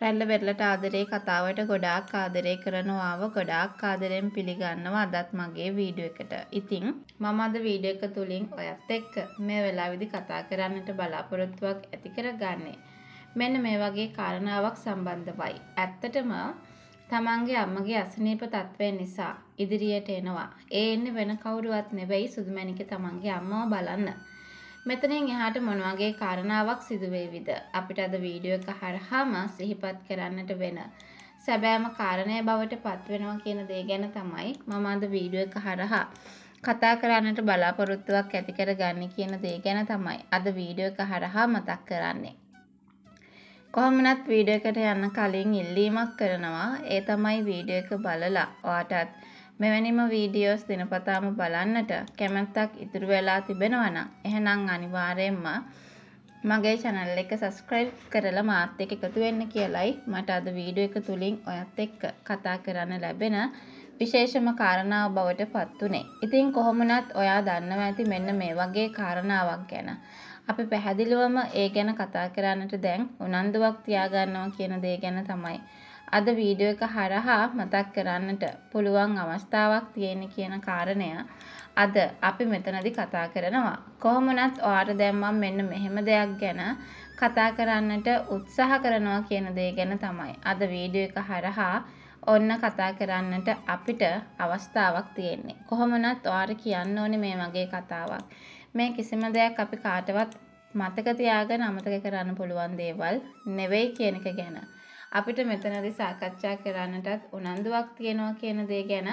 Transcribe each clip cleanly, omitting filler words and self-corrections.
රැල්ල වෙරළට ආදරේ කතාවට ගොඩාක් ආදරේ කරනවාව ගොඩාක් ආදරෙන් පිළිගන්නවා අදත් මගේ වීඩියෝ එකට. ඉතින් මම අද වීඩියෝ එක තුලින් ඔයත් එක්ක මේ වෙලාවේදී කතා කරන්නට බලාපොරොත්තුවක් ඇති කරගන්නේ මෙන්න මේ වගේ කාරණාවක් සම්බන්ධවයි. ඇත්තටම තමන්ගේ අම්මගේ අසනීප තත්ත්වය නිසා ඉදිරියට එනවා. ඒ එන්නේ වෙන කවුරුවත් නෙවෙයි සුදුමැණිකේ තමන්ගේ අම්මව බලන්න. මෙතනින් එහාට මොන වගේ කාරණාවක් සිදු වේවිද අපිට අද වීඩියෝ එක හරහාම සිහිපත් කරන්නට වෙන සැබෑම කාරණය බවට පත් වෙනවා කියන දේ ගැන තමයි මම අද වීඩියෝ එක හරහා කතා කරන්නට බලාපොරොත්තුවක් ඇති කරගන්නේ කියන දේ ගැන තමයි අද වීඩියෝ එක හරහා මතක් කරන්නේ. කොහොමනත් වීඩියෝ එකට යන්න කලින් ඉල්ලීමක් කරනවා. ඒ තමයි වීඩියෝ එක බලලා ඔයාටත් මෙවැනිම වීඩියෝස් දිනපතාම බලන්නට කැමැත්තක් ඉතුරු වෙලා තිබෙනවා නම් එහෙනම් අනිවාර්යයෙන්ම මගේ channel එක subscribe කරලා මාත් එක්ක එකතු වෙන්න කියලයි මට අද වීඩියෝ එක තුලින් ඔයත් එක්ක කතා කරන්න ලැබෙන විශේෂම කාරණාව බවට පත් උනේ. ඉතින් කොහොමනත් ඔයා දන්නවා ඇති මෙන්න මේ වගේ කාරණාවක් ගැන. අපි පැහැදිලිවම ඒ ගැන කතා කරන්නට දැන් උනන්දුවක් තියාගන්නවා කියන දේ ගැන තමයි අද වීඩියෝ එක හරහා මතක් කරන්නට පුළුවන් අවස්ථාවක් තියෙන කියන කාරණය අද අපි මෙතනදී කතා කරනවා. කොහොමනත් ඔයාට දැන් මම මෙන්න මෙහෙම දෙයක් ගැන කතා කරන්නට උත්සාහ කරනවා කියන දේ ගැන තමයි අද වීඩියෝ එක හරහා ඔන්න කතා කරන්නට අපිට අවස්ථාවක් තියෙන්නේ. කොහොමනත් ඔයාට කියන්න ඕනේ මේ වගේ කතාවක්. මේ කිසිම දෙයක් අපි කාටවත් මතක තියාගෙන අමතක කරන්න පුළුවන් දේවල් නෙවෙයි කියන එක ගැන අපිට මෙතනදී සාකච්ඡා කරන්නටත් උනන්දුවක් තියෙනවා කියන දේ ගැන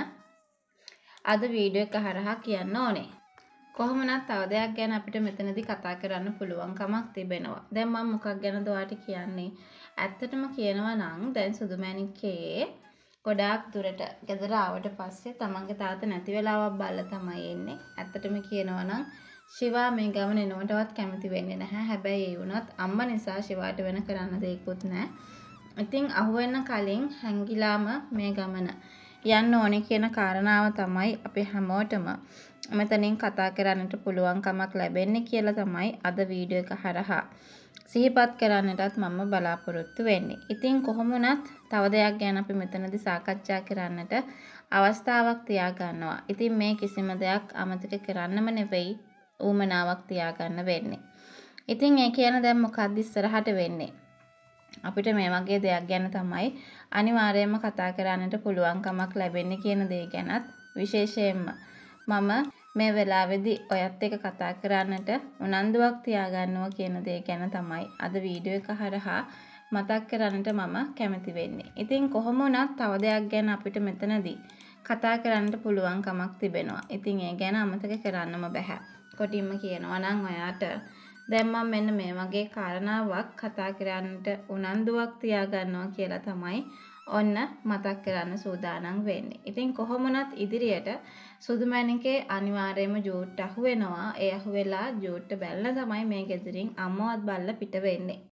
අද වීඩියෝ එක හරහා කියන්න ඕනේ. කොහොමනත් තව දෙයක් ගැන අපිට මෙතනදී කතා කරන්න පුළුවන්කමක් තිබෙනවා. දැන් මම මොකක් ගැනද ඔයාලට කියන්නේ? ඇත්තටම කියනවා නම් දැන් සුදුමැණික්කේ ගොඩාක් දුරට ගෙදර ආවට පස්සේ තමන්ගේ තාත්තා නැති වෙලාවක් බලලා තමයි එන්නේ. ඇත්තටම කියනවා නම් ශිවා මේ ගමන එනවටවත් කැමති වෙන්නේ නැහැ. හැබැයි ඒ වුණත් අම්මා නිසා ශිවාට වෙන කරන්න දෙයක්වත් නැහැ. ඉතින් අහුවෙන්න කලින් හැංගිලාම මේ ගමන යන්න ඕනේ කියන කාරණාව තමයි අපි හැමෝටම මෙතනින් කතා කරන්නට පුළුවන්කමක් ලැබෙන්නේ කියලා තමයි අද වීඩියෝ එක හරහා සිහිපත් කරන්නටත් මම බලාපොරොත්තු වෙන්නේ. ඉතින් කොහොමුණත් තව දෙයක් ගැන අපි මෙතනදී සාකච්ඡා කරන්නට අවස්ථාවක් තියා ගන්නවා. ඉතින් මේ කිසිම දෙයක් අමතක කරන්නම නෙවෙයි ඌමනාවක් තියාගන්න වෙන්නේ. ඉතින් ඒ කියන දැන් මොකක්ද ඉස්සරහට වෙන්නේ? අපිට මේ වගේ දෙයක් ගැන තමයි අනිවාර්යයෙන්ම කතා කරන්නට පුළුවන්කමක් ලැබෙන්නේ කියන දේ ගැනත් විශේෂයෙන්ම මම මේ වෙලාවේදී ඔයත් එක්ක කතා කරන්නට උනන්දුවක් තියාගන්නවා කියන දේ ගැන තමයි අද වීඩියෝ එක හරහා මතක් කරන්නට මම කැමති වෙන්නේ. ඉතින් කොහොම වුණත් තව දෙයක් ගැන අපිට මෙතනදී කතා කරන්නට පුළුවන්කමක් තිබෙනවා. ඉතින් ඒ ගැන අමතක කරන්නම බෑ. කොටින්ම කියනවා නම් ඔයාට දැන් මම මෙන්න මේ වගේ කාරණාවක් කතා කරන්නට උනන්දුවක් තියාගන්නවා කියලා තමයි ඔන්න මතක් කරන්න සූදානම් වෙන්නේ. ඉතින් කොහොමනත් ඉදිරියට සුදුමැණිකේ අනිවාර්යයෙන්ම ජූට් අහුවෙනවා. ඒ අහුවෙලා ජූට්ට බැලලා තමයි මේ ගෙදරින් අම්මවත් බල්ලා පිට වෙන්නේ.